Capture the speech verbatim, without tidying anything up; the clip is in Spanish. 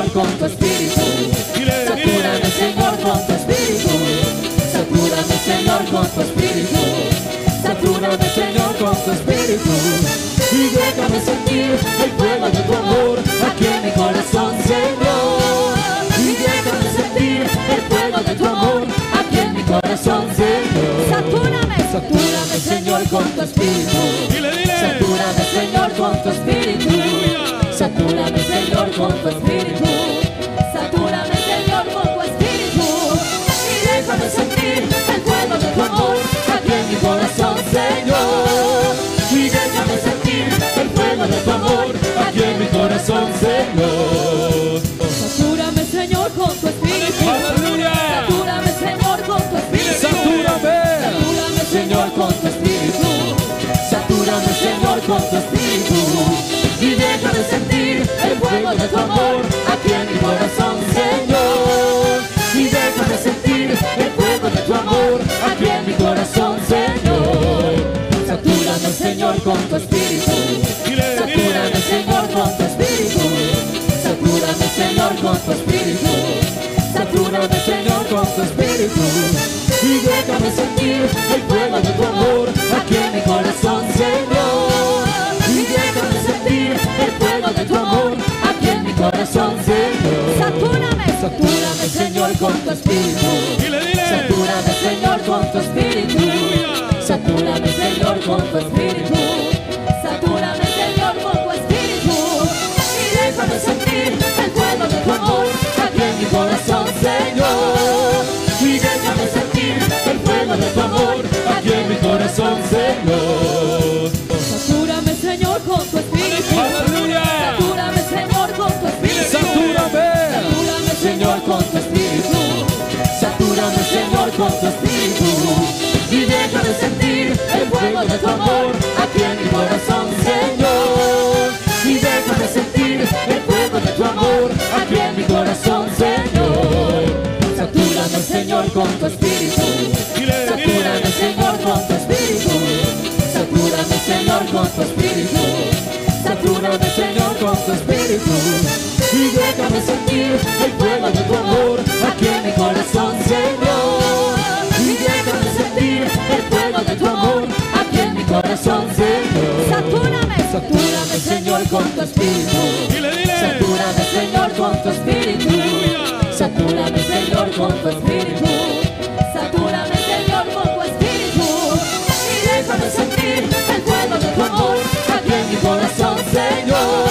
Señor, con tu espíritu. Satúrame, Señor, con tu espíritu. Satúrame, Señor, con tu espíritu. Satúrame, Señor, con tu espíritu. Y déjame sentir el fuego de tu amor aquí en mi corazón, Señor. Y déjame sentir el fuego de tu amor aquí en mi corazón, Señor. Satúrame, satúrame, Señor, con tu espíritu. Satúrame, Señor, con tu espíritu. Satúrame, Señor, con tu espíritu. Satúrame, Señor, con tu espíritu. Y déjame sentir el fuego de tu amor aquí en mi corazón, Señor. Y déjame sentir el fuego de tu amor aquí en mi corazón, Señor. Satúrame, Señor, con tu espíritu. Satúrame, Señor, con tu espíritu. Satúrame. Satúrame, Señor, con tu espíritu. Satúrame, Señor, con tu espíritu. Y déjame sentir el fuego de tu amor aquí en mi corazón, Señor. Y déjame sentir el fuego de tu amor aquí en mi corazón, Señor. Satúrame, Señor, con tu espíritu. Satúrame, Señor, con tu espíritu. Satúrame, Señor, con tu espíritu. Satúrame, Señor, con tu espíritu. Y déjame sentir el fuego de tu amor aquí en mi corazón, Señor. Y déjame sentir el fuego de tu amor aquí en mi corazón, Señor. Satúrame, satúrame, Señor, con tu espíritu. Satúrame, Señor, con tu espíritu. Satúrame, Señor, con tu espíritu. Satúrame, Señor, con tu espíritu. Y déjame sentir el fuego de tu amor aquí en mi corazón, Señor. Y déjame sentir el fuego de tu amor aquí en mi corazón, Señor. Satúrame, Señor, con tu espíritu. Satúrame, Señor, con tu espíritu. Satúrame. Satúrame, Señor, con tu espíritu. Satúrame, Señor, con tu espíritu. Y déjame sentir el fuego de tu amor aquí en mi corazón, Señor. Y déjame sentir el fuego de tu amor aquí en mi corazón, Señor. Satúrame, Señor, con tu espíritu. Satúrame, Señor, con tu espíritu. Satúrame, Señor, con tu espíritu. Satúrame, Señor, con tu espíritu. Y déjame sentir el fuego de tu amor aquí en mi corazón, Señor. Y déjame sentir el fuego de tu amor aquí en mi corazón, Señor. Satúrame, satúrame, Señor, con tu espíritu. Satúrame, Señor, con tu espíritu. Satúrame, Señor, con tu espíritu. Satúrame, Señor, con tu espíritu. Y déjame sentir el fuego de tu amor aquí en mi corazón, Señor.